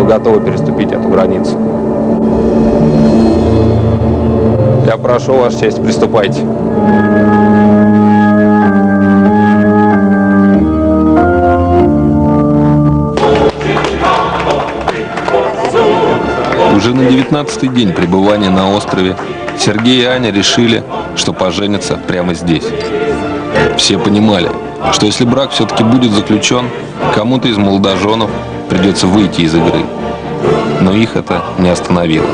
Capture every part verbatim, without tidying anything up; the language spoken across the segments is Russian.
готовы переступить эту границу. Я прошу, Ваша честь, приступайте. Уже на девятнадцатый день пребывания на острове Сергей и Аня решили, что поженятся прямо здесь. Все понимали, что если брак все-таки будет заключен, кому-то из молодоженов придется выйти из игры. Но их это не остановило.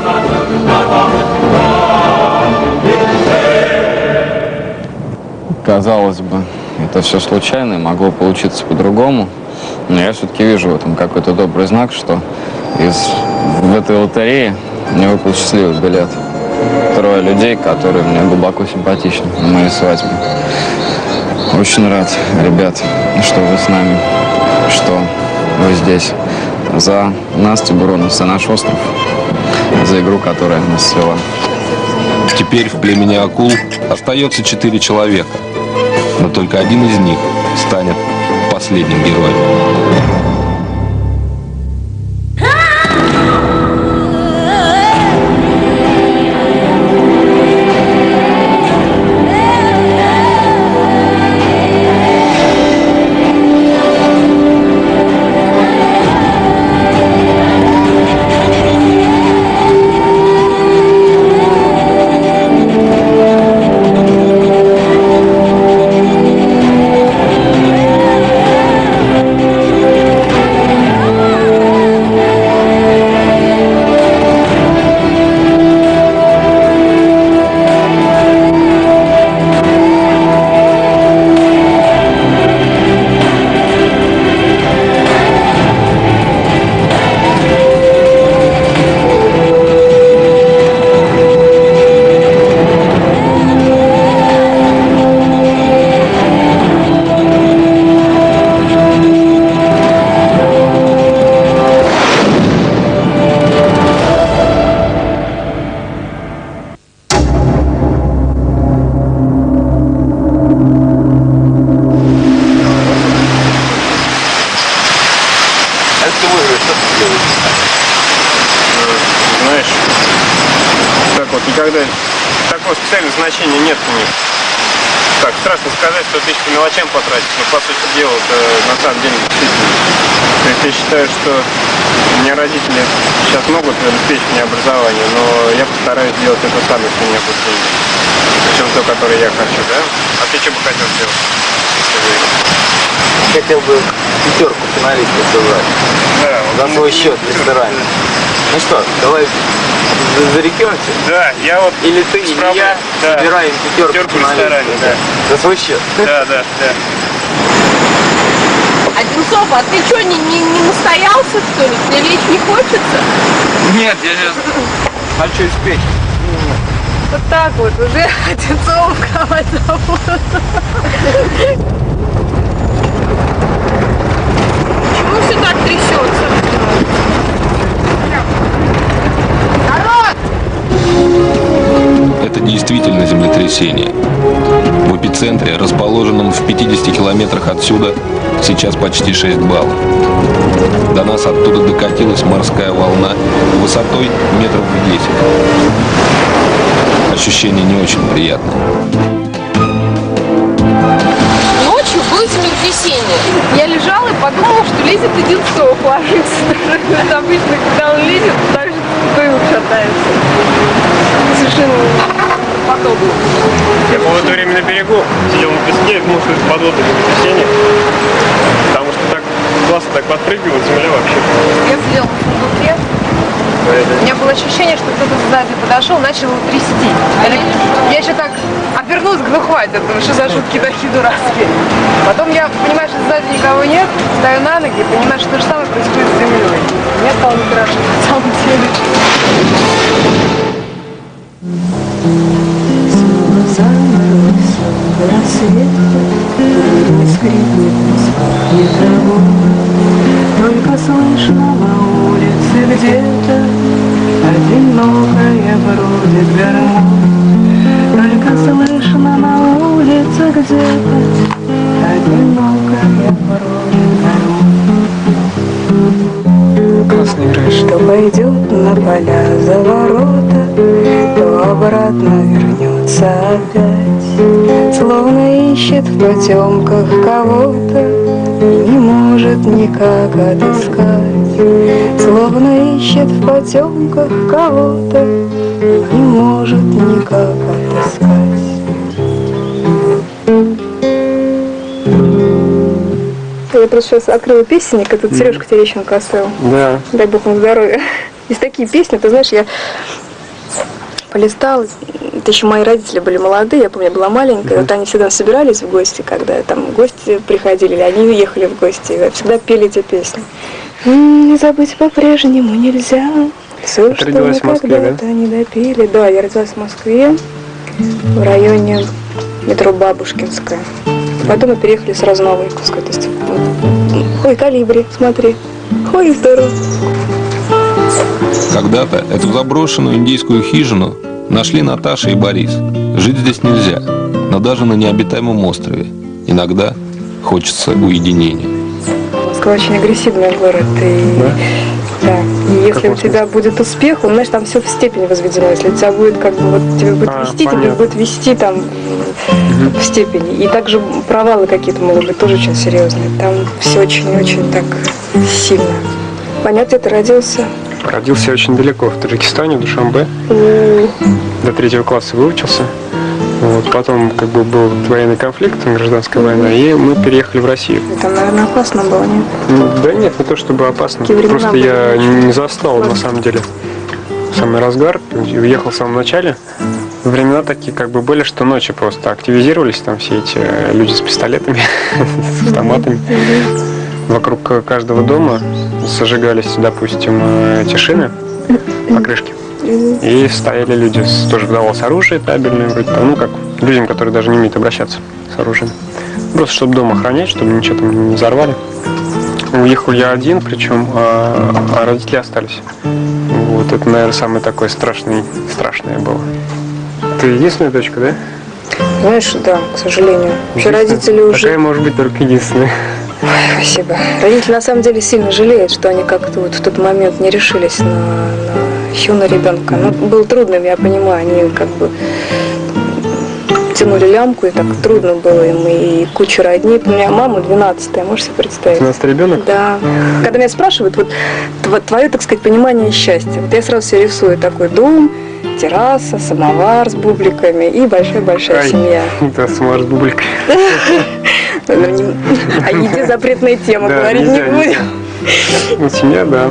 Казалось бы, это все случайно, могло получиться по-другому. Но я все-таки вижу в этом какой-то добрый знак, что из в этой лотерее мне выпал счастливый билет. Трое людей, которые мне глубоко симпатичны на моей свадьбе. Очень рад, ребят, что вы с нами, что вы здесь. За Настю Буронов, за наш остров, за игру, которая нас свела. Теперь в племени акул остается четыре человека, но только один из них станет последним героем. Знаешь, так вот, никогда такого специального значения нет у них. Так, страшно сказать, что тысячу по мелочам потратить, но по сути дела, это на самом деле действительно. То есть я считаю, что у меня родители сейчас могут обеспечить мне образование, но я постараюсь сделать это сам, если у меня будет деньги. Причем то, которое я хочу, да? А ты что бы хотел сделать? Хотел бы пятерку финалистов собрать. Да, за свой счет в ресторане. Ну что, давай зарекемся? Да, я вот... Или ты, или я да. собираем пятерку, пятерку в ресторане, да. За свой счет. Да, да, да. Одинцов, а ты что, не, не, не настоялся, что ли? Тебе лечь не хочется? Нет, я сейчас хочу спеть. Вот так вот, уже Одинцов кого-то. Почему все так трясется? Народ! Это действительно землетрясение. В эпицентре, расположенном в пятидесяти километрах отсюда, сейчас почти шесть баллов. До нас оттуда докатилась морская волна высотой метров в десять. Ощущение не очень приятное. Ночью было землетрясение. Я лежала и подумала, что лезет Одинцов, ложится. Это обычно, когда он лезет, так же тупой шатается. Совершенно подобно. Я был в это время на берегу, сидел на песке и думал, что это подводное землетрясение. Потому что так классно так подпрыгивала земля вообще. Я сидела на сундуке. У меня было ощущение, что кто-то сзади подошел, начал его трясти. Я еще так обернулась, говорю, хватит, думаю, что за шутки такие дурацкие. Потом я понимаю, что сзади никого нет, встаю на ноги и понимаю, что то же самое происходит с землей. Мне стало не страшно, на самом деле. Только слышно на улице где-то одинокая бродит гармонь. Только слышно на улице где-то одинокая бродит гармонь. Классно играешь. пойдет на поля за ворота, то обратно вернется опять, словно ищет в потемках кого-то и не может никак отыскать, словно ищет в потемках кого-то и не может никак отыскать. Я просто сейчас открыла песенник, это mm. Сережка Терещенко оставил. Да. Дай бог ему здоровья. Есть такие песни, ты знаешь, я полистала, это еще мои родители были молодые, я помню, я была маленькая, mm-hmm. вот они всегда собирались в гости, когда там гости приходили, или они уехали в гости, и всегда пели эти песни. «М-м, забыть по-прежнему нельзя, все, ты что родилась в Москве, когда-то да? не допили». Да, я родилась в Москве, в районе метро Бабушкинская. Потом мы переехали сразу на Выйковскую. То есть, ой, Калибри, смотри. Ой, здорово. Когда-то эту заброшенную индийскую хижину нашли Наташа и Борис. Жить здесь нельзя, но даже на необитаемом острове иногда хочется уединения. Москва очень агрессивный город. И, да? Да. И если как у тебя будет успех, он, знаешь, там все в степень возведено. Если у тебя будет, как бы, вот тебе будет а, вести, понятно. тебе будет вести там угу. в степени. И также провалы какие-то могут быть тоже очень серьезные. Там все очень-очень так сильно. Понятно, где ты родился? Родился очень далеко, в Таджикистане, в Душанбе. Mm. До третьего класса выучился. Вот, потом как бы был военный конфликт, гражданская mm-hmm. война, и мы переехали в Россию. Там, наверное, опасно было, нет? Ну, да нет, не то чтобы опасно. Просто были? Я не застал, mm-hmm. на самом деле, самый разгар. Уехал в самом начале. Времена такие как бы были, что ночи просто активизировались, там все эти люди с пистолетами, с автоматами. Вокруг каждого дома зажигались, допустим, эти шины, покрышки. И стояли люди, тоже выдавалось оружие табельное, вроде того, ну как людям, которые даже не умеют обращаться с оружием. Просто чтобы дом охранять, чтобы ничего там не взорвали. Уехал я один, причем, а, а родители остались. Вот это, наверное, самое такое страшное, страшное было. Ты единственная дочка, да? Знаешь, да, к сожалению. Вообще родители уже... Такая может быть только единственная. Ой, спасибо. Родители на самом деле сильно жалеют, что они как-то вот в тот момент не решились на, на еще на ребенка. Ну, было трудно, я понимаю, они как бы тянули лямку, и так трудно было им, и куча родней. У меня мама двенадцатая, можешь себе представить? двенадцатый ребенок? Да. Когда меня спрашивают, вот твое, так сказать, понимание счастья, вот я сразу себе рисую такой дом, терраса, самовар с бубликами и большая-большая Ай, семья. Да, самовар с бубликами. О еде запретная тема, да, говорить нельзя, не будем. Ну, семья, да.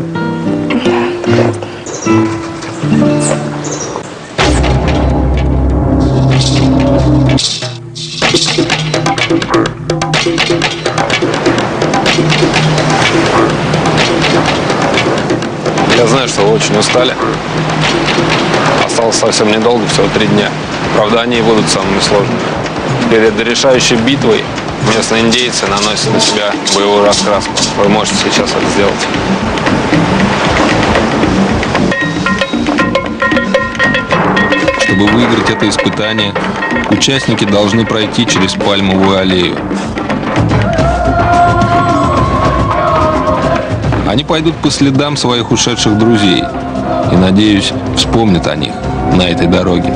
Я знаю, что вы очень устали. Осталось совсем недолго, всего три дня. Правда, они и будут самыми сложными. Перед решающей битвой местные индейцы наносят на себя боевую раскраску. Вы можете сейчас это сделать. Чтобы выиграть это испытание, участники должны пройти через пальмовую аллею. Они пойдут по следам своих ушедших друзей и, надеюсь, вспомнят о них на этой дороге.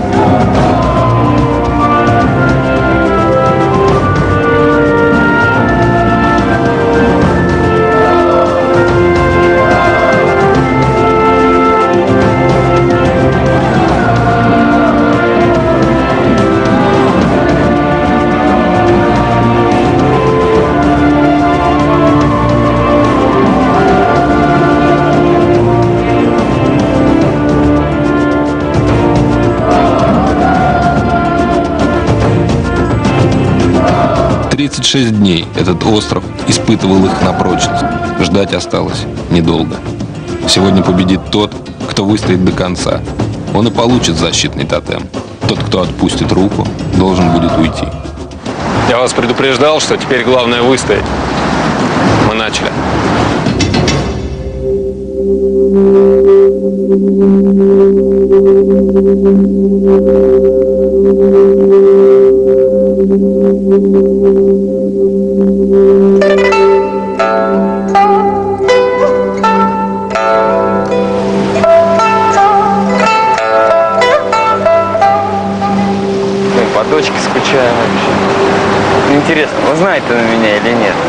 тридцать шесть дней этот остров испытывал их на прочность. Ждать осталось недолго. Сегодня победит тот, кто выстоит до конца. Он и получит защитный тотем. Тот, кто отпустит руку, должен будет уйти. Я вас предупреждал, что теперь главное выстоять. Мы начали. знает он меня или нет.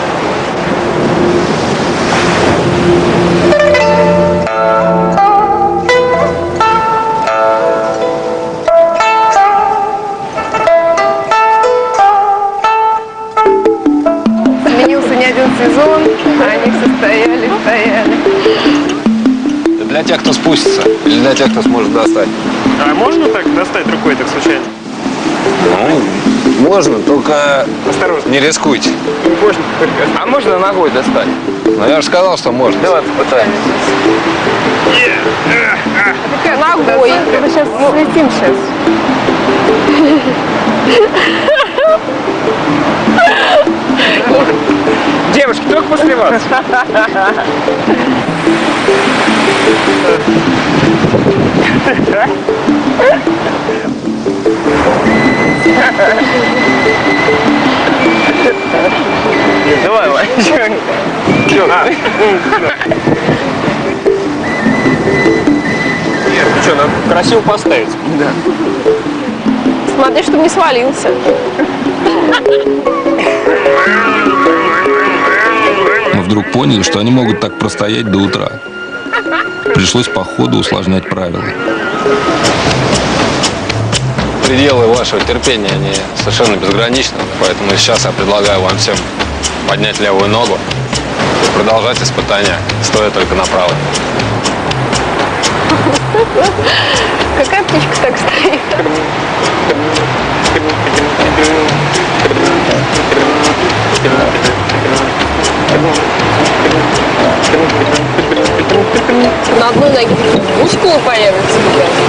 Сменился не один сезон, а они все стояли, стояли. Для тех, кто спустится, или для тех, кто сможет достать? А можно так достать рукой так случайно? Ну, можно, только Осторожно. не рискуйте. Можно. А можно ногой достать? Но я же сказал, что можно. Давай попытаем. Ногой. Мы сейчас слетим сейчас. Девушки, только после вас. Давай, Вань. Ну что, надо красиво поставить. Да. Смотри, чтобы не свалился. Мы вдруг поняли, что они могут так простоять до утра. Пришлось по ходу усложнять правила. Пределы вашего терпения, они совершенно безграничны, поэтому сейчас я предлагаю вам всем поднять левую ногу и продолжать испытания, стоя только на правой. Какая птичка так стоит? На одной ноге мускулы появятся.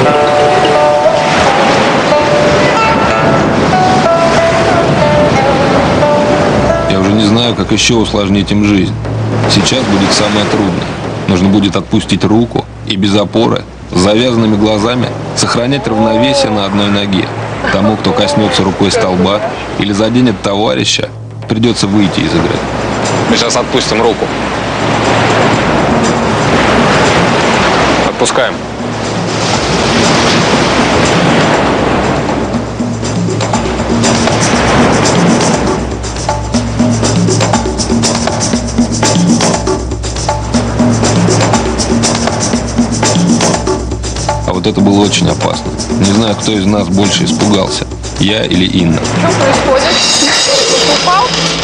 Я уже не знаю, как еще усложнить им жизнь. Сейчас будет самое трудное. Нужно будет отпустить руку и без опоры, с завязанными глазами, сохранять равновесие на одной ноге. Тому, кто коснется рукой столба или заденет товарища, придется выйти из игры. Мы сейчас отпустим руку. Отпускаем. А вот это было очень опасно. Не знаю, кто из нас больше испугался, я или Инна. Что происходит? Упал?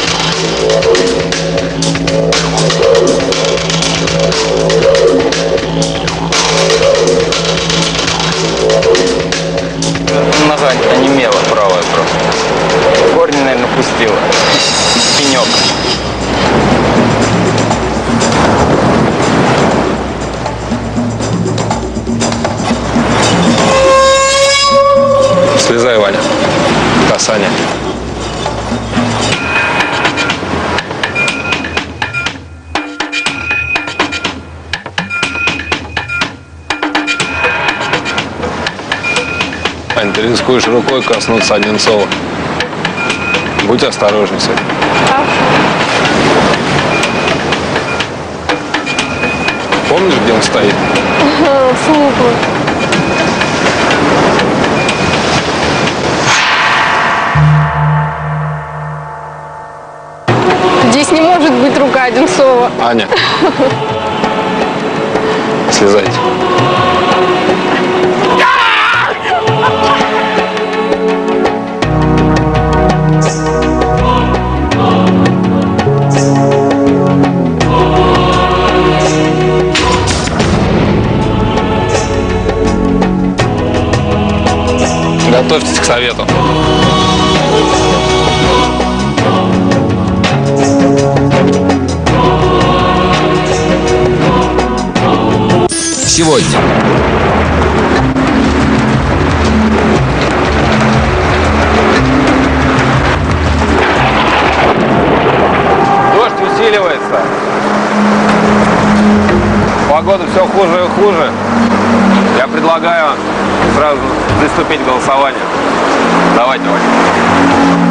Нога онемела правая просто. Корни, наверное, пустила. Пенек. Слезай, Ваня. Касание. Ань, ты рискуешь рукой коснуться Одинцова. Будь осторожней с этим. Помнишь, где он стоит? Смугло. Здесь не может быть рука Одинцова. Аня. Слезайте. Готовьтесь к совету. Сегодня. Дождь усиливается. Погода все хуже и хуже. Я предлагаю сразу приступить к голосованию. Давайте, Ваня.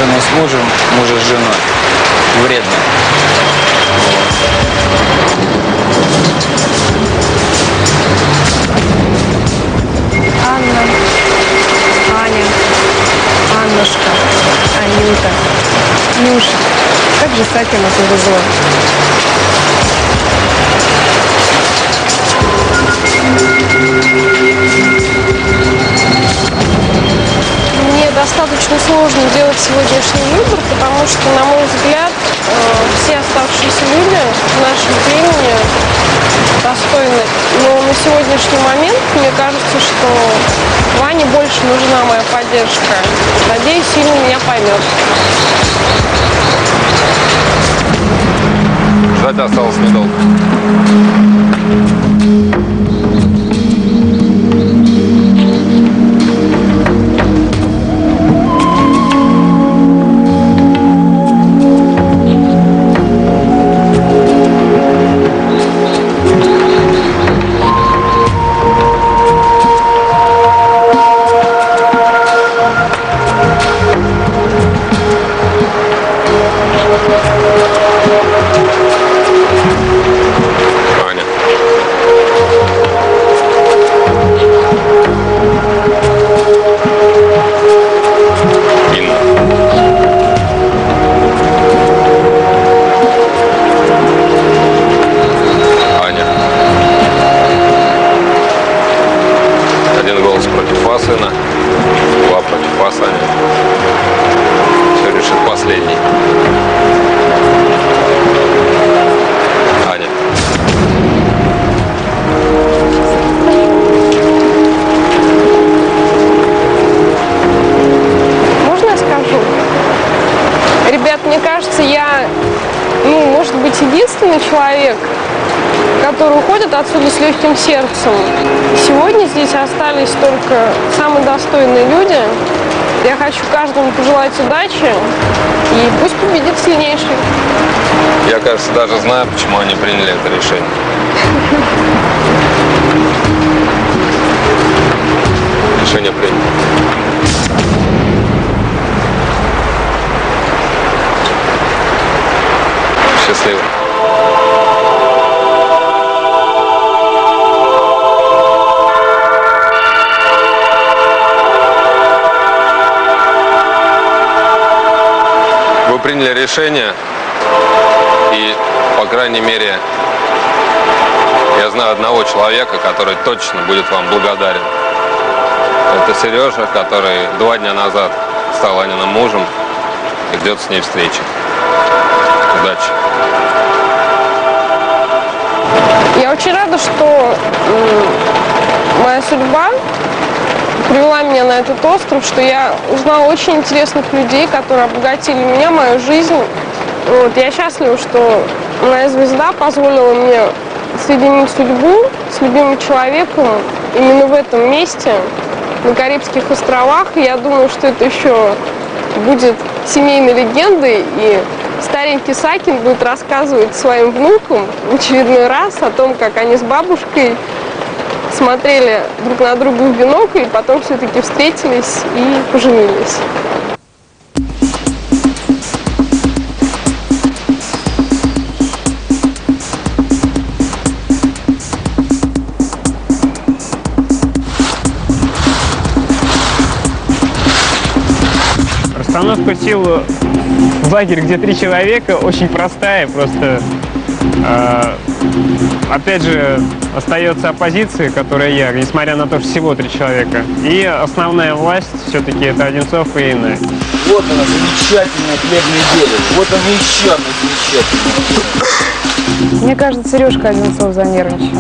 жены с мужем, мужа с женой. Вредно. Анна, Аня, Аннушка, Анюта, Нюша. Как же Сакину повезло. Мне достаточно сложно делать сегодняшний выбор, потому что, на мой взгляд, все оставшиеся люди в нашем времени достойны. Но на сегодняшний момент мне кажется, что Ване больше нужна моя поддержка. Надеюсь, сильно меня поймет. Ждать осталось недолго. Человек, который уходит отсюда с легким сердцем. Сегодня здесь остались только самые достойные люди. Я хочу каждому пожелать удачи, и пусть победит сильнейший. Я, кажется, даже знаю, почему они приняли это решение. Решение принято. Счастливо. Вы приняли решение, и, по крайней мере, я знаю одного человека, который точно будет вам благодарен. Это Сережа, который два дня назад стал Аниным мужем и ждет с ней встречи. Удачи. Я очень рада, что моя судьба привела меня на этот остров, что я узнала очень интересных людей, которые обогатили меня, мою жизнь. Вот, я счастлива, что моя звезда позволила мне соединить судьбу с любимым человеком именно в этом месте, на Карибских островах. И я думаю, что это еще будет семейной легендой, и старенький Сакин будет рассказывать своим внукам в очередной раз о том, как они с бабушкой смотрели друг на друга в бинокль, и потом все-таки встретились и поженились. Расстановка сил в лагере, где три человека, очень простая, просто э, опять же остается оппозиция, которая я, несмотря на то, что всего три человека. И основная власть все-таки это Одинцов и Инна. Вот она, замечательная хлебная дерево. Вот она еще одна замечательная. Мне кажется, Сережка Одинцов занервничал.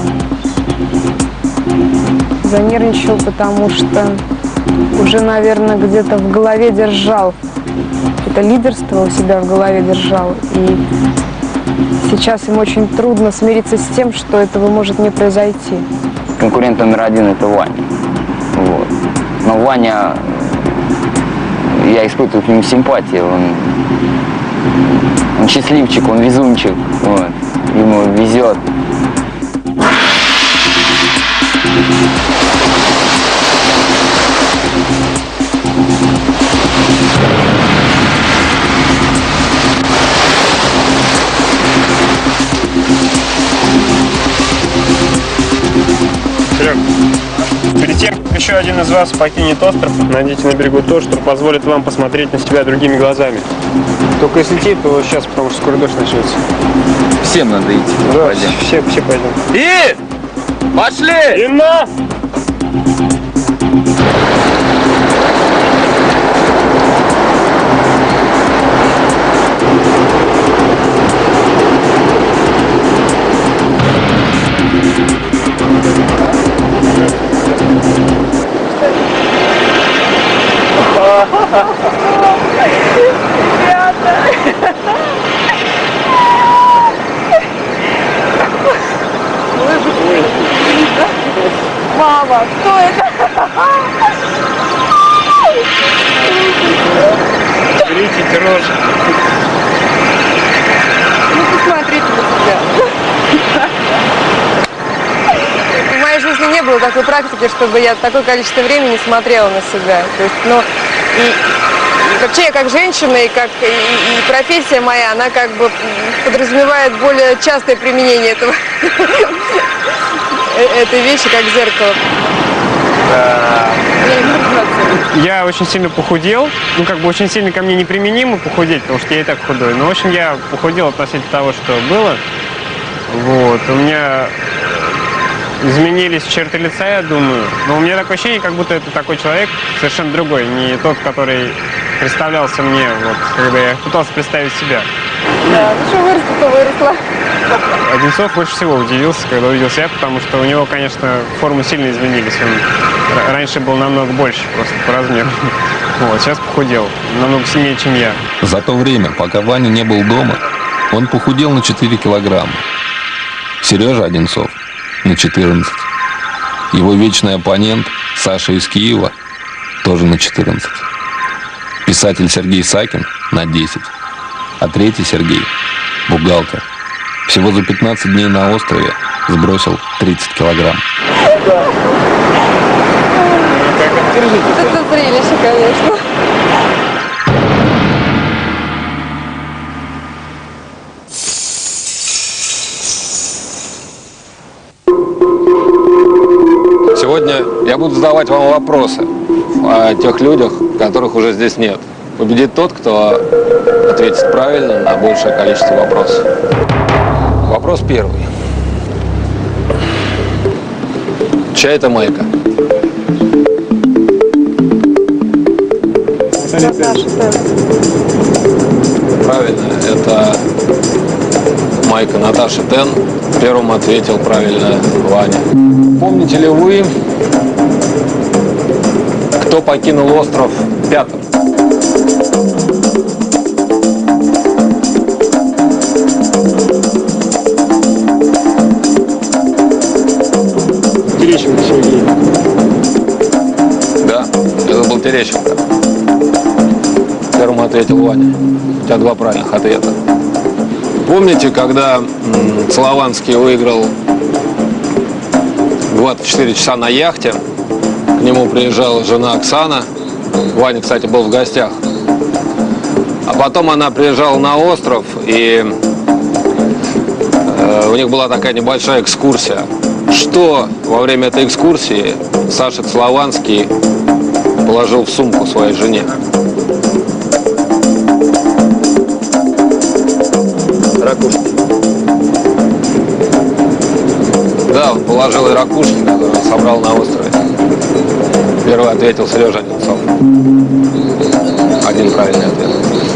Занервничал, потому что уже, наверное, где-то в голове держал. Это лидерство у себя в голове держал. И сейчас им очень трудно смириться с тем, что этого может не произойти. Конкурент номер один – это Ваня. Вот. Но Ваня, я испытываю к нему симпатию. Он, он счастливчик, он везунчик. Вот. Ему везет. еще один из вас покинет остров, найдите на берегу то, что позволит вам посмотреть на себя другими глазами. Только если идти, то сейчас, потому что скоро дождь начнется. Всем надо идти. Да, пойдем. все, все пойдем. И! Пошли! И на! Мама, кто это? Берите рожь. Ну посмотрите на себя. В моей жизни не было такой практики, чтобы я такое количество времени смотрела на себя. То есть, ну, и, и вообще я как женщина, и как и, и профессия моя, она как бы подразумевает более частое применение этого, этой вещи, как зеркало. Да. Я очень сильно похудел, ну как бы очень сильно ко мне неприменимо похудеть, потому что я и так худой. Но в общем я похудел относительно того, что было. Вот, у меня изменились черты лица, я думаю. Но у меня такое ощущение, как будто это такой человек совершенно другой, не тот, который представлялся мне, вот, когда я пытался представить себя. Да, ну что выросла-то выросла. Одинцов больше всего удивился, когда увидел себя, потому что у него, конечно, формы сильно изменились. Он раньше был намного больше, просто по размеру. Вот, сейчас похудел, намного сильнее, чем я. За то время, пока Ваня не был дома, он похудел на четыре килограмма. Сережа Одинцов на четырнадцать. Его вечный оппонент Саша из Киева тоже на четырнадцать. Писатель Сергей Сакин на десять. А третий Сергей, бухгалтер, всего за пятнадцать дней на острове сбросил тридцать килограмм. Это зрелище, конечно. Сегодня я буду задавать вам вопросы о тех людях, которых уже здесь нет. Победит тот, кто ответит правильно на большее количество вопросов. Вопрос первый. Чья это майка? Правильно, это майка Наташи Тен. Первым ответил правильно Ваня. Помните ли вы, кто покинул остров пятым? Терещенко Сергей. Да, это был Терещенко. Первым ответил Ваня. У тебя два правильных ответа. Помните, когда м, Славанский выиграл двадцать четыре часа на яхте, к нему приезжала жена Оксана, Ваня, кстати, был в гостях, а потом она приезжала на остров, и э, у них была такая небольшая экскурсия. Что во время этой экскурсии Саша Славанский положил в сумку своей жене? Ракушки. Да, он положил и ракушки, которые он собрал на острове. Первый ответил Сережа Одинцов. Один правильный ответ.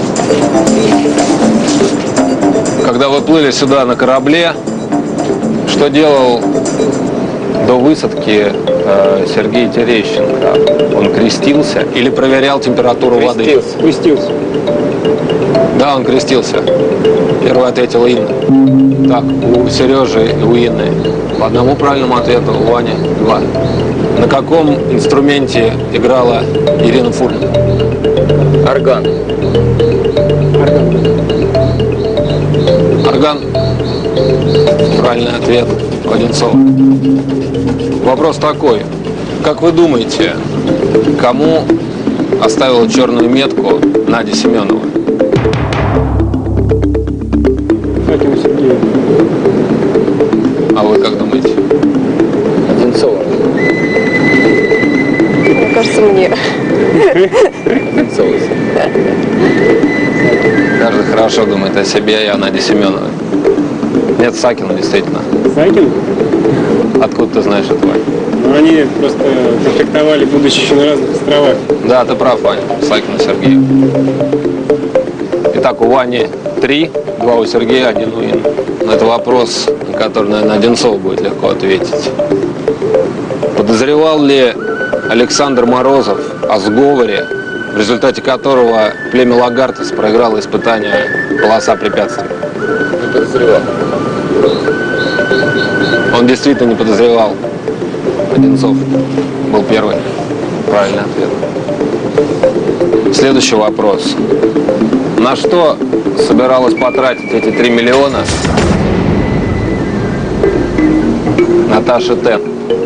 Когда вы плыли сюда на корабле, что делал до высадки э, Сергей Терещенко? Он крестился или проверял температуру воды? Крестился. Крестился. Да, он крестился. Первый ответил Инна. Так, у Сережи и у Инны по одному правильному ответу, у Вани два. На каком инструменте играла Ирина Фурман? Орган. Орган. Правильный ответ у Одинцова. Вопрос такой. Как вы думаете, кому оставила черную метку Надя Семенова? Сакину Сергею. А вы как думаете? Одинцова. кажется, мне. Каждый хорошо думает о себе и о Наде Семеновой. Нет, Сакина, действительно. Сакин? Откуда ты знаешь этого? Ну, они просто конфликтовали, будучи еще на разных островах. Да, ты прав, Ваня. Сакин и Сергеев. Итак, у Вани три, два у Сергея, один у Инны. Но это вопрос, на который, наверное, Одинцову будет легко ответить. Подозревал ли Александр Морозов о сговоре, в результате которого племя Лагартес проиграло испытание «Полоса препятствий»? Не подозревал. Он действительно не подозревал. Одинцов был первый. Правильный ответ. Следующий вопрос. На что собиралась потратить эти три миллиона Наташа Тен?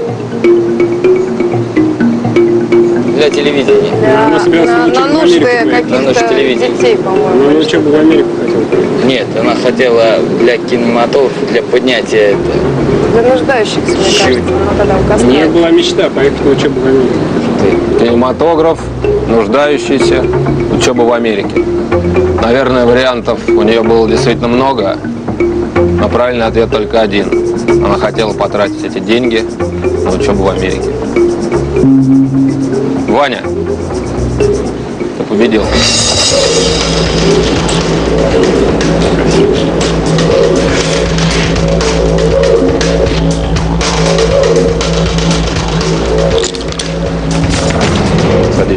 Для телевидения. Да, Она собиралась на, учебу на в нужды Америку поехать. На нужды каких-то телевидения. детей, по-моему. Ну, на учебу в Америку хотел. Нет, она хотела для кинематографа, для поднятия это. Для нуждающихся, мне кажется, она тогда У указала. нее была мечта поехать на учебу в Америку. Кинематограф, нуждающийся, учеба в Америке. Наверное, вариантов у нее было действительно много, но правильный ответ только один. Она хотела потратить эти деньги на учебу в Америке. Ваня, ты победил. Садись.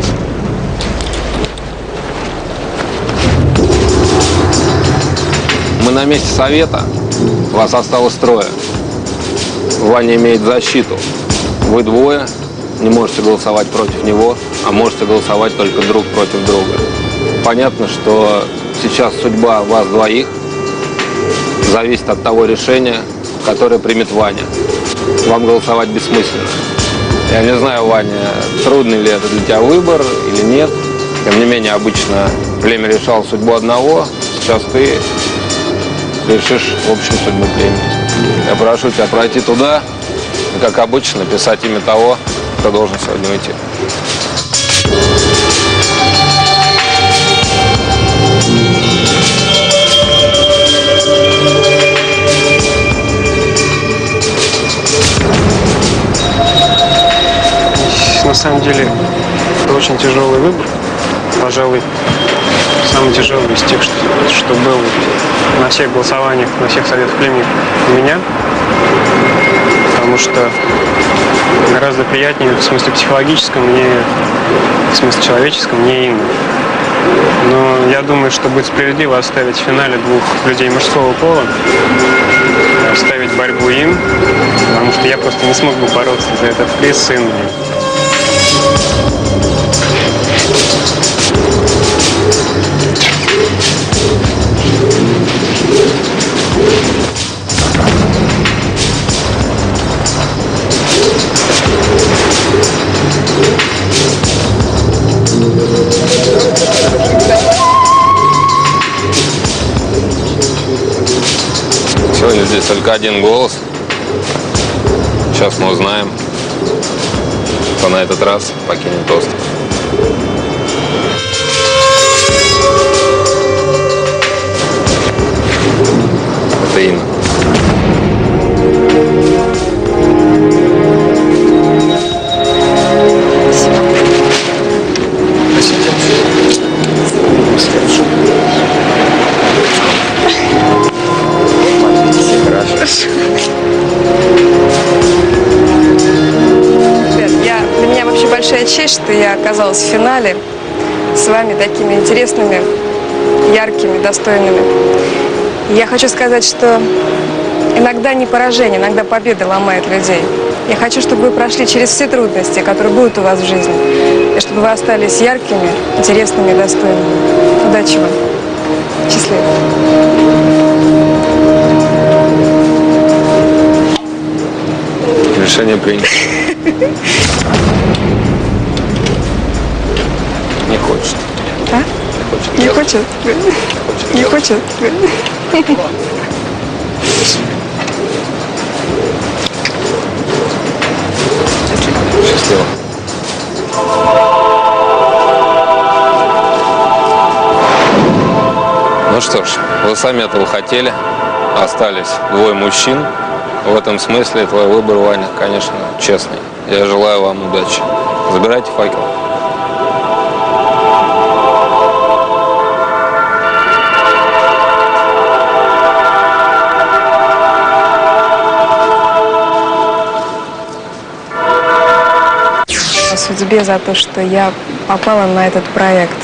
Мы на месте совета. Вас осталось трое. Ваня имеет защиту. Вы двое не можете голосовать против него, а можете голосовать только друг против друга. Понятно, что сейчас судьба вас двоих зависит от того решения, которое примет Ваня. Вам голосовать бессмысленно. Я не знаю, Ваня, трудный ли это для тебя выбор или нет. Тем не менее, обычно племя решало судьбу одного, сейчас ты решишь общую судьбу племени. Я прошу тебя пройти туда и, как обычно, написать имя того, кто должен сегодня уйти. На самом деле, это очень тяжелый выбор. Пожалуй, самый тяжелый из тех, что, что был на всех голосованиях, на всех советах племени у меня. Потому что гораздо приятнее в смысле психологическом, мне, в смысле человеческом, мне Инна. Но я думаю, что будет справедливо оставить в финале двух людей мужского пола, оставить борьбу им, потому что я просто не смог бы бороться за этот приз с Инной. Сегодня здесь только один голос. Сейчас мы узнаем, кто на этот раз покинет остров. Это Инна. Ребят, я, для меня вообще большая честь, что я оказалась в финале с вами такими интересными, яркими, достойными. Я хочу сказать, что иногда не поражение, иногда победа ломает людей. Я хочу, чтобы вы прошли через все трудности, которые будут у вас в жизни, и чтобы вы остались яркими, интересными и достойными. Удачи вам. Счастливо. Решение принято. Не хочет. А? Не хочет. Не хочет? Не хочет? Счастливо. Ну что ж, вы сами этого хотели. Остались двое мужчин. В этом смысле твой выбор, Ваня, конечно, честный. Я желаю вам удачи. Забирайте факел. Судьбе за то, что я попала на этот проект.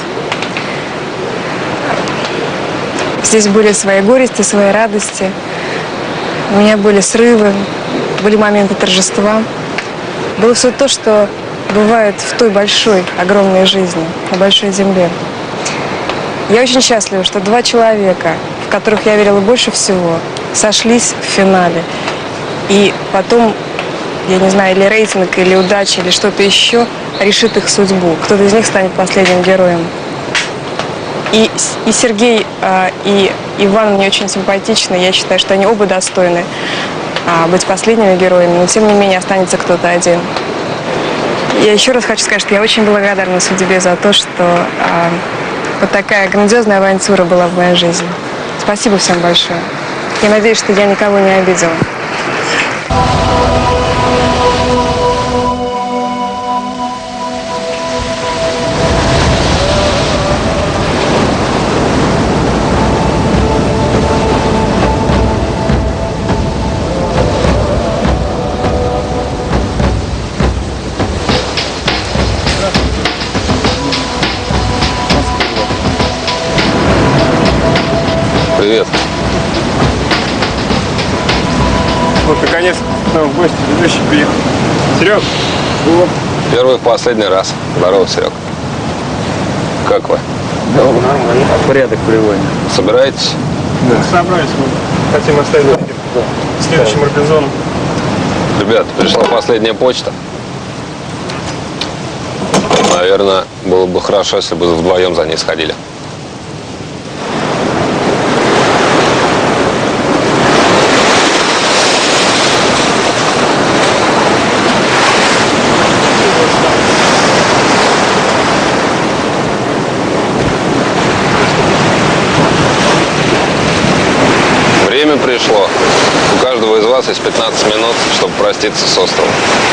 Здесь были свои горести, свои радости. У меня были срывы, были моменты торжества. Было все то, что бывает в той большой, огромной жизни, на большой земле. Я очень счастлива, что два человека, в которых я верила больше всего, сошлись в финале. И потом, я не знаю, или рейтинг, или удача, или что-то еще решит их судьбу. Кто-то из них станет последним героем. И, и Сергей, э, и Иван мне очень симпатичны. Я считаю, что они оба достойны э, быть последними героями, но тем не менее останется кто-то один. Я еще раз хочу сказать, что я очень благодарна судьбе за то, что э, вот такая грандиозная авантюра была в моей жизни. Спасибо всем большое. Я надеюсь, что я никого не обидела. Привет. Вот, наконец, к нам в гости ведущий приехал. Серег, вот. Первый в последний раз. Здорово, Серег. Как вы? Да, нормально. Порядок приводим. Собираетесь? Да. Собрались мы. Хотим оставить лагерь. Да. Следующим Робинзоном. Ребят, пришла последняя почта. Наверное, было бы хорошо, если бы вдвоем за ней сходили. Время пришло. У каждого из вас есть пятнадцать минут, чтобы проститься с островом.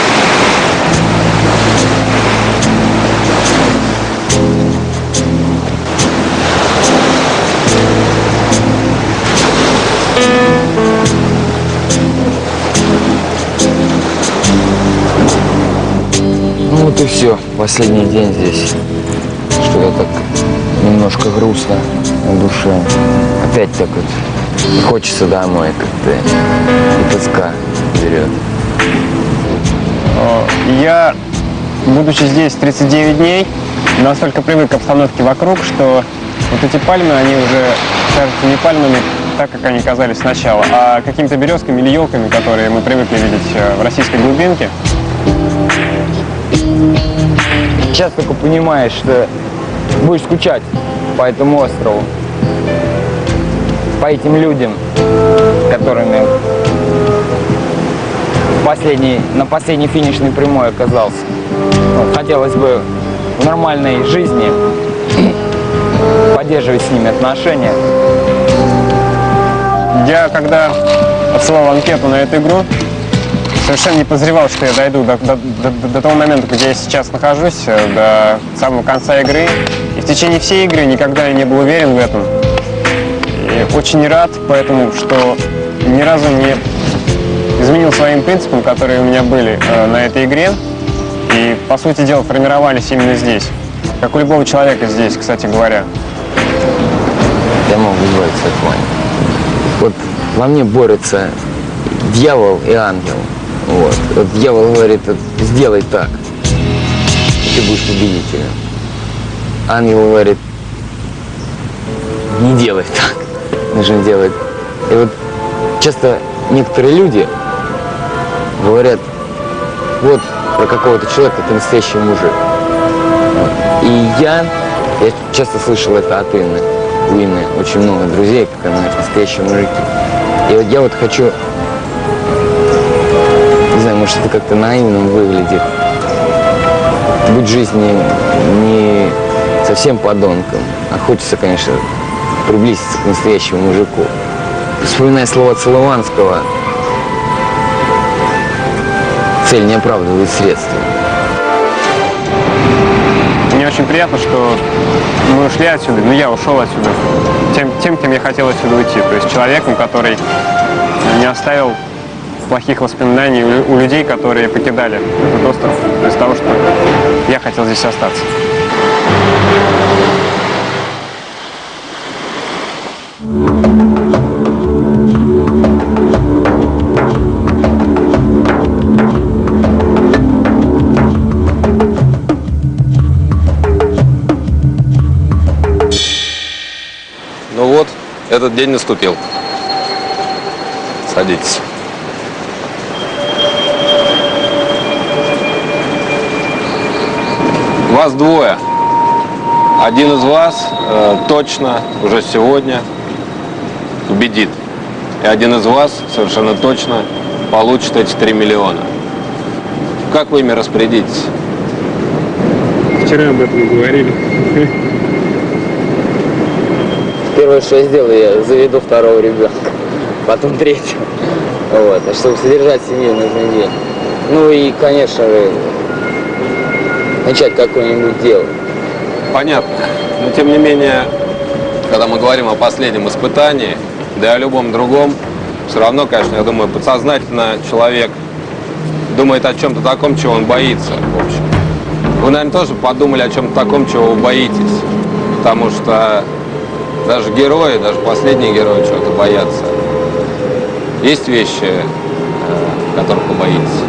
Ну вот и все. Последний день здесь. Что-то так немножко грустно на душе. Опять так вот. Хочется домой как-то, и тоска берет. Я, будучи здесь тридцать девять дней, настолько привык к обстановке вокруг, что вот эти пальмы, они уже кажутся не пальмами, так как они казались сначала, а какими-то березками или елками, которые мы привыкли видеть в российской глубинке. Сейчас только понимаешь, что будешь скучать по этому острову, по этим людям, которыми последний, на последней финишной прямой оказался. Хотелось бы в нормальной жизни поддерживать с ними отношения. Я, когда отсылал анкету на эту игру, совершенно не подозревал, что я дойду до, до, до, до того момента, где я сейчас нахожусь, до самого конца игры. И в течение всей игры никогда я не был уверен в этом. И очень рад, поэтому, что ни разу не изменил своим принципам, которые у меня были э, на этой игре. И, по сути дела, формировались именно здесь. Как у любого человека здесь, кстати говоря. Я могу избавиться от Вани. Вот во мне борются дьявол и ангел. Вот. Вот дьявол говорит, сделай так, и ты будешь победителем. Ангел говорит, не делай так, нужно делать. И вот часто некоторые люди говорят, вот про какого-то человека ты настоящий мужик. Вот. И я, я часто слышал это от Инны. У Инны очень много друзей, как она, настоящие мужики. И вот я вот хочу, не знаю, может это как-то наивным выглядит, быть в жизни не совсем подонком, а хочется, конечно, приблизиться к настоящему мужику. Вспоминая слова Целованского, цель не оправдывает средства. Мне очень приятно, что мы ушли отсюда, но я ушел отсюда тем, тем, кем я хотел отсюда уйти. То есть человеком, который не оставил плохих воспоминаний у людей, которые покидали этот остров, из-за того, что я хотел здесь остаться. Ну вот, этот день наступил. Садитесь. Вас двое. Один из вас э, точно уже сегодня победит. И один из вас совершенно точно получит эти три миллиона. Как вы ими распорядитесь? Вчера об этом говорили. Первое, что я сделаю, я заведу второго ребенка, потом третьего. Вот. А чтобы содержать семью, нужен день. Ну и, конечно же, начать какое-нибудь дело. Понятно. Но тем не менее, когда мы говорим о последнем испытании, да и о любом другом, все равно, конечно, я думаю, подсознательно человек думает о чем-то таком, чего он боится, в общем. Вы, наверное, тоже подумали о чем-то таком, чего вы боитесь. Потому что даже герои, даже последние герои чего-то боятся. Есть вещи, которых вы боитесь?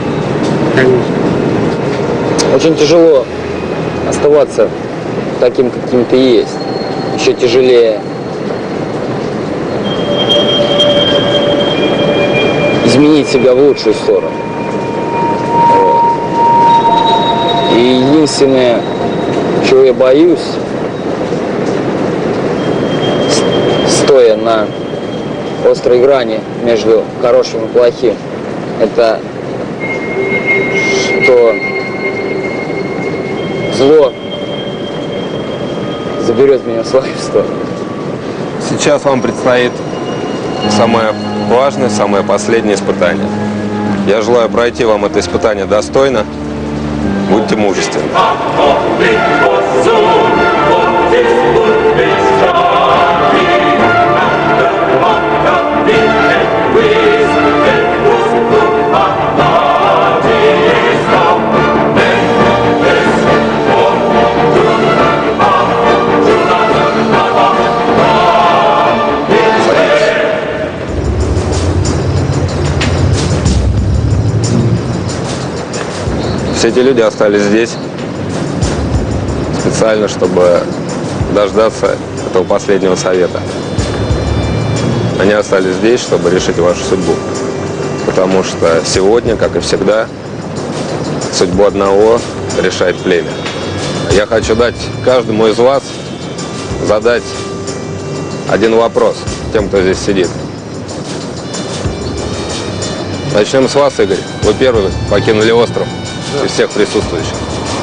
Конечно. Очень тяжело оставаться таким, каким ты есть. Еще тяжелее изменить себя в лучшую сторону. Вот. И единственное, чего я боюсь, стоя на острой грани между хорошим и плохим, это что зло заберет меня в свою сторону. Сейчас вам предстоит самое важное, самое последнее испытание. Я желаю пройти вам это испытание достойно. Будьте мужественны. Все эти люди остались здесь специально, чтобы дождаться этого последнего совета. Они остались здесь, чтобы решить вашу судьбу. Потому что сегодня, как и всегда, судьбу одного решает племя. Я хочу дать каждому из вас задать один вопрос тем, кто здесь сидит. Начнем с вас, Игорь. Вы первый покинули остров из всех присутствующих.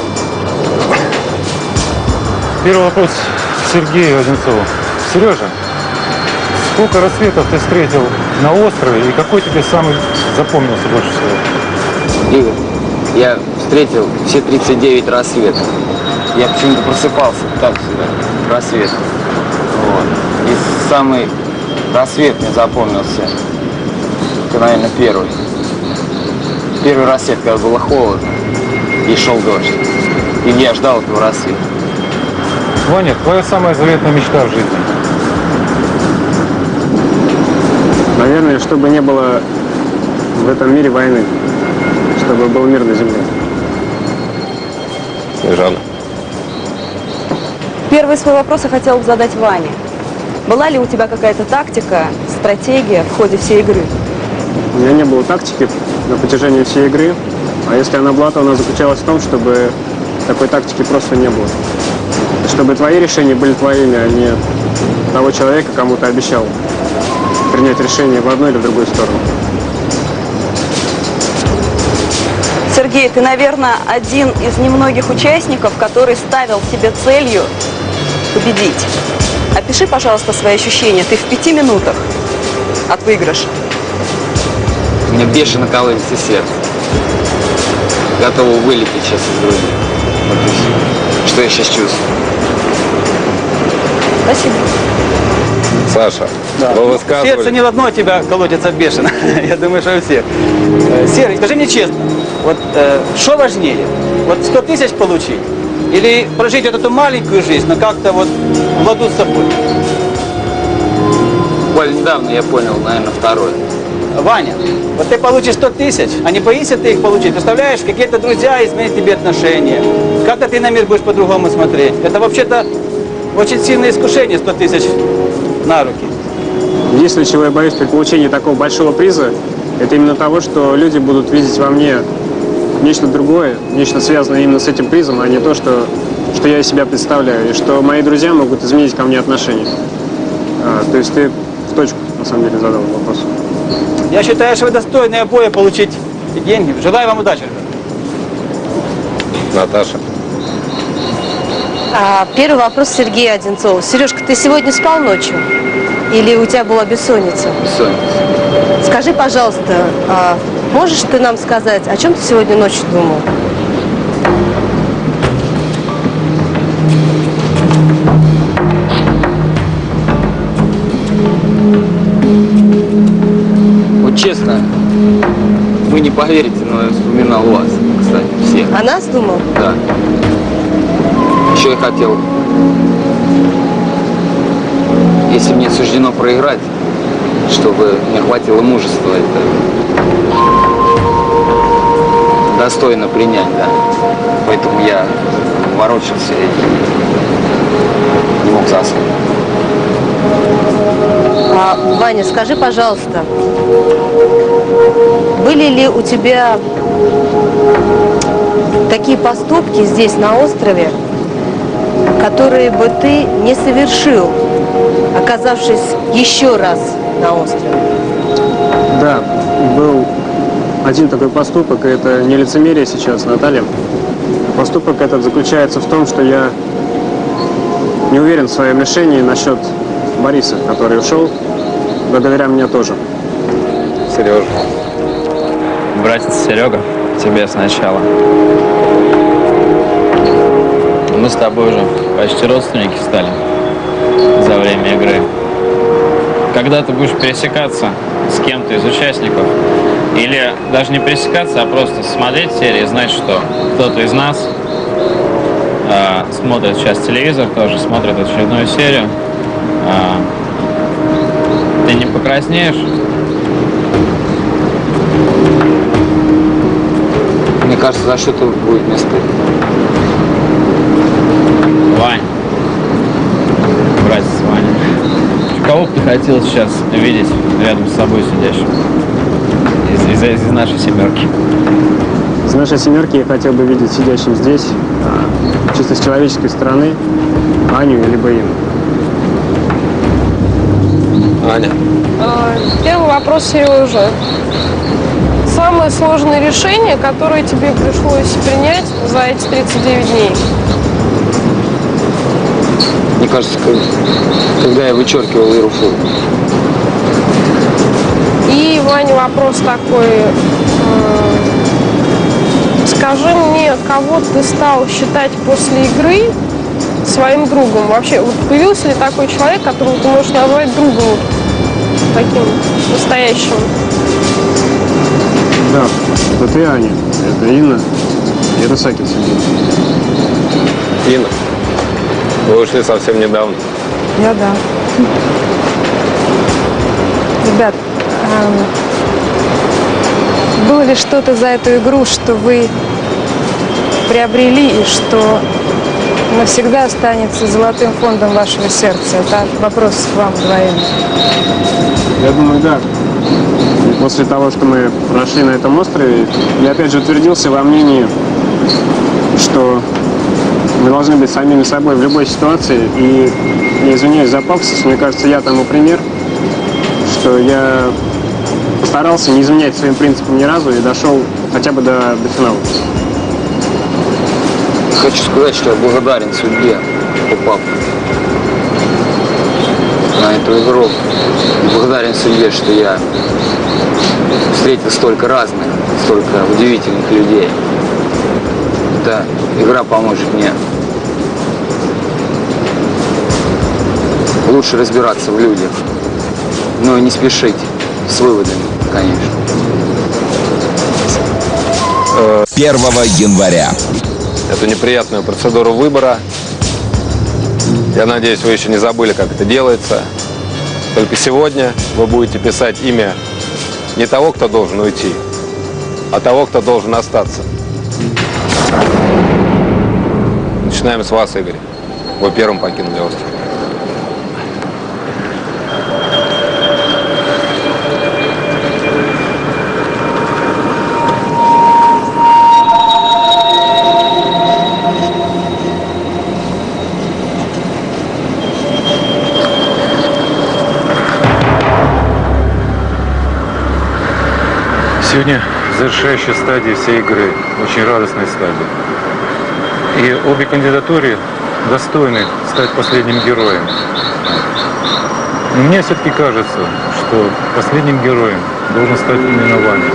Первый вопрос к Сергею Одинцову. Сережа, сколько рассветов ты встретил на острове и какой тебе самый запомнился больше всего? Игорь, я встретил все тридцать девять рассветов. Я почему-то просыпался так всегда, рассвет. Вот. И самый рассвет мне запомнился, наверное, первый. Первый рассвет, когда было холодно и шел дождь. И я ждал этого рассвета. Ваня, твоя самая заветная мечта в жизни? Наверное, чтобы не было в этом мире войны. Чтобы был мир на земле. Жанна. Первый свой вопрос я хотела бы задать Ване. Была ли у тебя какая-то тактика, стратегия в ходе всей игры? У меня не было тактики на протяжении всей игры. А если она была, то она заключалась в том, чтобы такой тактики просто не было. Чтобы твои решения были твоими, а не того человека, кому ты обещал принять решение в одну или в другую сторону. Сергей Сергей, ты, наверное, один из немногих участников, который ставил себе целью победить. Опиши, пожалуйста, свои ощущения. Ты в пяти минутах от выигрыша. Мне бешено колотится сердце. Готово вылететь сейчас из груди. Вот и все. Что я сейчас чувствую. Спасибо. Саша, Да. вы высказывали... Сердце не одно тебя колотится бешено. Я думаю, что у всех. Э, Серый, скажи мне честно, вот э, что важнее? Вот сто тысяч получить? Или прожить вот эту маленькую жизнь, но как-то вот в ладу с собой? Более недавно я понял, наверное, второе. Ваня, вот ты получишь сто тысяч, а не боишься ты их получить? Представляешь, какие-то друзья изменят тебе отношения. Как-то ты на мир будешь по-другому смотреть. Это вообще-то очень сильное искушение, сто тысяч на руки. Единственное, чего я боюсь при получении такого большого приза, это именно того, что люди будут видеть во мне нечто другое, нечто связанное именно с этим призом, а не то, что, что я из себя представляю, и что мои друзья могут изменить ко мне отношения. А, то есть ты в точку, на самом деле, задал вопрос. Я считаю, что вы достойны обои получить деньги. Желаю вам удачи, ребята. Наташа. А, первый вопрос Сергею Одинцову. Сережка, ты сегодня спал ночью? Или у тебя была бессонница? Бессонница. Скажи, пожалуйста, а можешь ты нам сказать, о чем ты сегодня ночью думал? Вот честно, вы не поверите, но я вспоминал вас, кстати, всех. О нас думал? Да. Еще я хотел, если мне суждено проиграть, чтобы мне хватило мужества это достойно принять, да. Поэтому я ворочался и не мог заснуть. А, Ваня, скажи, пожалуйста, были ли у тебя такие поступки здесь, на острове, которые бы ты не совершил, оказавшись еще раз на острове? Да, был один такой поступок, и это не лицемерие сейчас, Наталья. Поступок этот заключается в том, что я не уверен в своем решении насчет Бориса, который ушел, благодаря мне тоже. Сережа. Братец Серега, тебе сначала. Мы с тобой уже почти родственники стали за время игры. Когда ты будешь пересекаться с кем-то из участников, или даже не пересекаться, а просто смотреть серии и знать, что кто-то из нас э, смотрит сейчас телевизор, тоже смотрит очередную серию, э, ты не покраснеешь? Мне кажется, за что-то будет не стыдно. Вань, братец Ваня, кого бы ты хотел сейчас видеть рядом с собой сидящим из, из, из нашей семерки? Из нашей семерки я хотел бы видеть сидящим здесь, чисто с человеческой стороны, Аню либо Инну. Аня. Первый вопрос, Сережа. Самое сложное решение, которое тебе пришлось принять за эти тридцать девять дней? Мне кажется, когда я вычеркивал Иру Фу. И, Ваня, вопрос такой. Скажи мне, кого ты стал считать после игры своим другом? Вообще, вот появился ли такой человек, которого ты можешь назвать другом, таким настоящим? Да, это ты, Аня, это Инна, и это Сакин Сергей. Инна, вы ушли совсем недавно. Я да. Ребят, эм, было ли что-то за эту игру, что вы приобрели и что навсегда останется золотым фондом вашего сердца? Это вопрос к вам двоим. Я думаю, да. И после того, что мы прошли на этом острове, я опять же утвердился во мнении, что мы должны быть самими собой в любой ситуации. И не извиняюсь за пафос, мне кажется, я тому пример, что я постарался не изменять своим принципам ни разу и дошел хотя бы до, до финала. Хочу сказать, что я благодарен судьбе, попав на эту игру. Благодарен судьбе, что я встретил столько разных, столько удивительных людей. Эта игра поможет мне лучше разбираться в людях, но и не спешить с выводами, конечно. первого января. Эту неприятную процедуру выбора. Я надеюсь, вы еще не забыли, как это делается. Только сегодня вы будете писать имя не того, кто должен уйти, а того, кто должен остаться. Начинаем с вас, Игорь. Вы первым покинули остров. Сегодня завершающая стадия всей игры, очень радостная стадия. И обе кандидатуры достойны стать последним героем. Но мне все-таки кажется, что последним героем должен стать именно Ваня.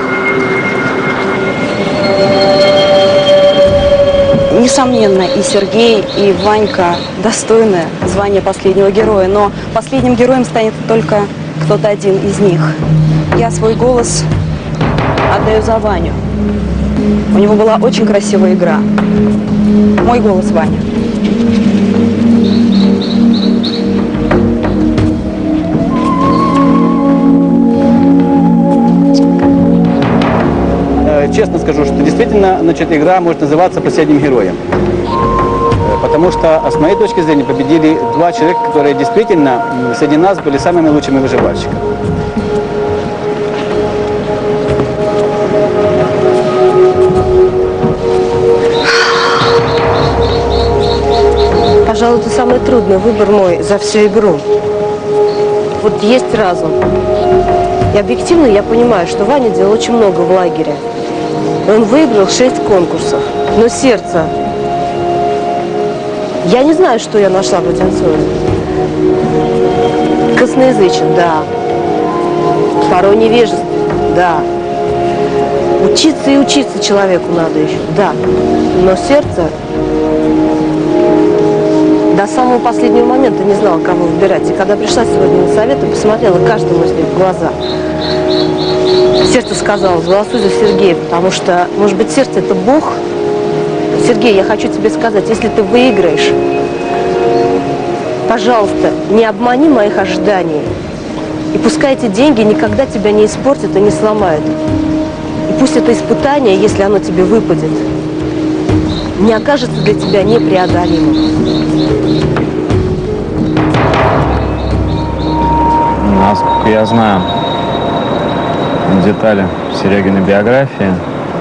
Несомненно, и Сергей, и Ванька достойны звания последнего героя, но последним героем станет только кто-то один из них. Я свой голос отдаю за Ваню. У него была очень красивая игра. Мой голос Ваня. Честно скажу, что действительно, значит, игра может называться последним героем. Потому что, с моей точки зрения, победили два человека, которые действительно среди нас были самыми лучшими выживальщиками. Пожалуй, это самый трудный выбор мой за всю игру. Вот есть разум. И объективно я понимаю, что Ваня делал очень много в лагере. И он выиграл шесть конкурсов. Но сердце... Я не знаю, что я нашла в Одинцове. Косноязычен, да. Порой невежествен, да. Учиться и учиться человеку надо еще, да. Но сердце... До самого последнего момента не знала, кого выбирать. И когда пришла сегодня на совет и посмотрела каждому из них в глаза, сердце сказало: голосуй за Сергея, потому что, может быть, сердце – это Бог. Сергей, я хочу тебе сказать, если ты выиграешь, пожалуйста, не обмани моих ожиданий. И пускай эти деньги никогда тебя не испортят и не сломают. И пусть это испытание, если оно тебе выпадет, не окажется для тебя непреодолимым. Насколько я знаю детали Серегиной биографии,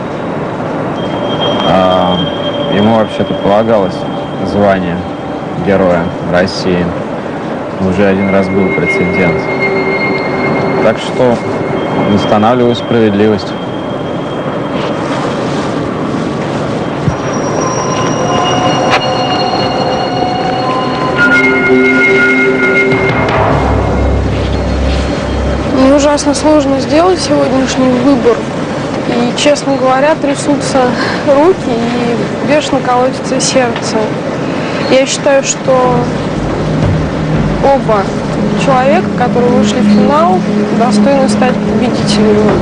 ему вообще-то полагалось звание Героя России. Уже один раз был прецедент. Так что устанавливаю справедливость. Мне ужасно сложно сделать сегодняшний выбор. И, честно говоря, трясутся руки и бешено колотится сердце. Я считаю, что оба человека, которые вышли в финал, достойны стать победителями.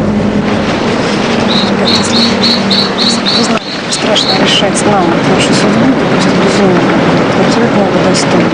Страшно решать нам нашу судьбу, просто безумно. Абсолютно оба достойны.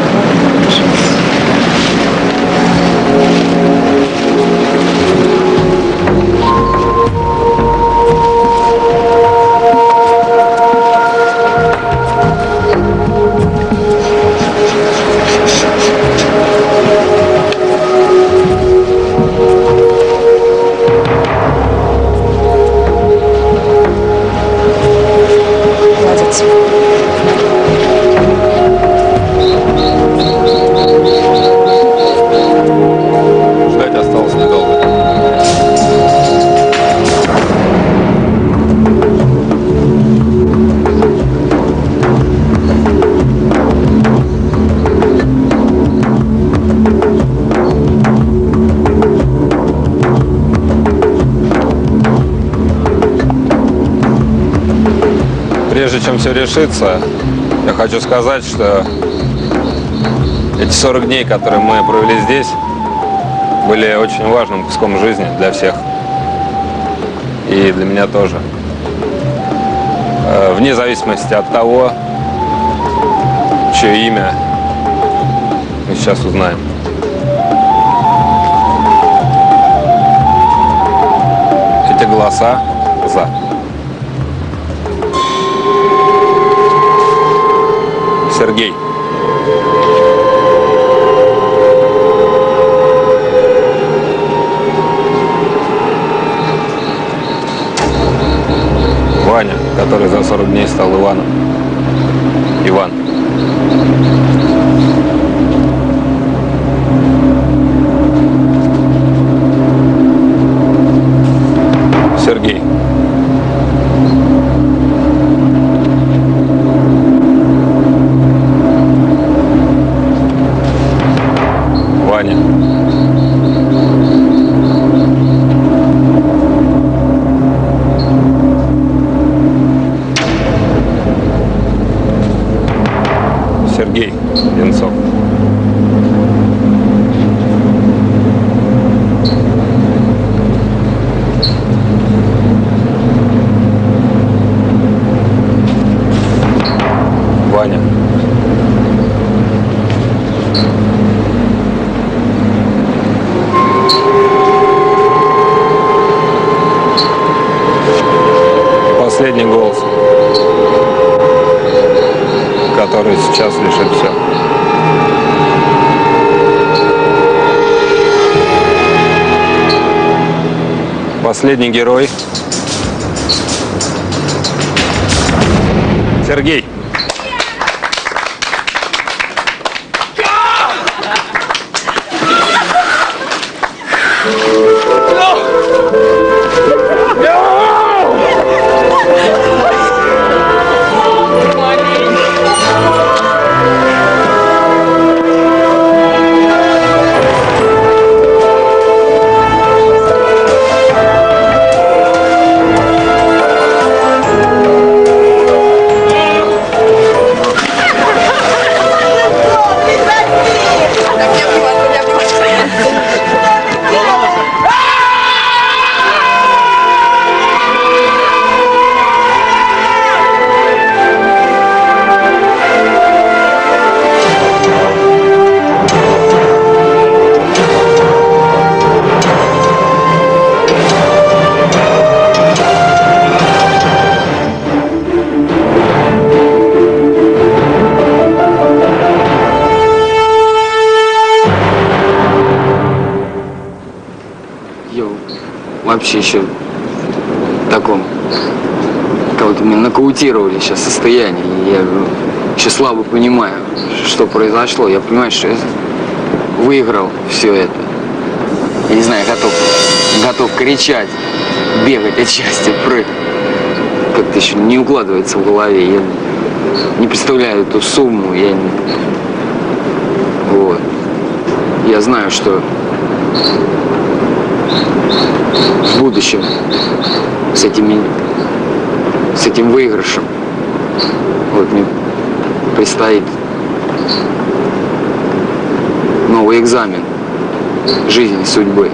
прежде чем все решится, я хочу сказать, что эти сорок дней, которые мы провели здесь, были очень важным куском жизни для всех. И для меня тоже. Вне зависимости от того, чье имя мы сейчас узнаем. Эти голоса за. Сергей. Ваня, который за сорок дней стал Иваном. Иван. Сергей. Ваня. Сергей Венцов. Ваня. Последний голос, который сейчас решит все. Последний герой. Сергей. Вообще еще в таком, как-то меня нокаутировали сейчас состояние. И я еще слабо понимаю, что произошло. Я понимаю, что я выиграл все это. Я не знаю, готов, готов кричать, бегать от счастья, прыгать. Как-то еще не укладывается в голове. Я не представляю эту сумму. Я не... Вот. Я знаю, что в будущем с этими, с этим выигрышем вот мне предстоит новый экзамен жизни и судьбы.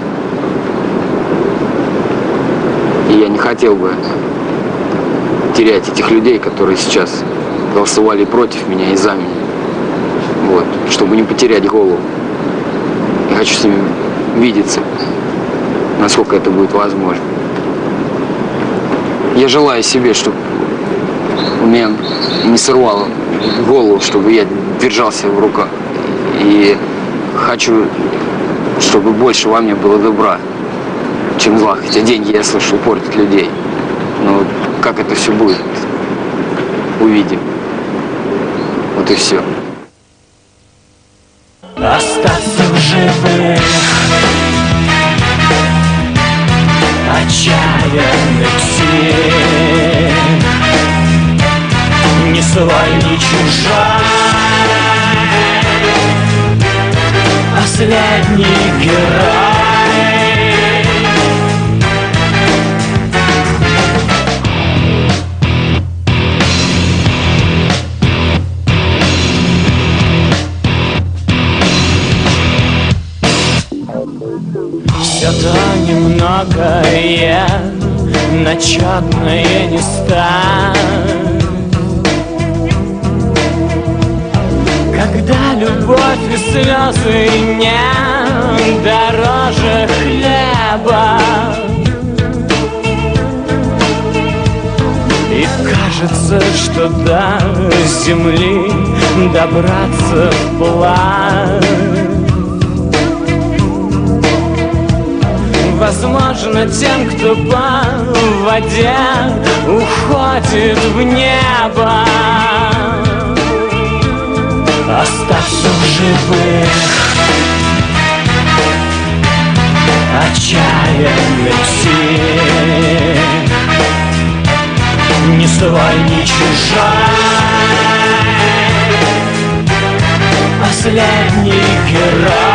И я не хотел бы терять этих людей, которые сейчас голосовали против меня и за меня. Вот, чтобы не потерять голову. Я хочу с ними видеться, насколько это будет возможно. Я желаю себе, чтобы у меня не сорвало голову, чтобы я держался в руках. И хочу, чтобы больше во мне было добра, чем зла. Хотя деньги, я слышу, портят людей. Но как это все будет, увидим. Вот и все. Остаться в живых отчаянных сил, не свой, не чужой, последний герой. Все то немногое, начетное не стать. Когда любовь и слезы не дороже хлеба, и кажется, что до земли добраться вплавь. Возможно, тем, кто по воде уходит в небо, остаться в живых отчаянных сил. Ни свой, ни чужой, последний герой.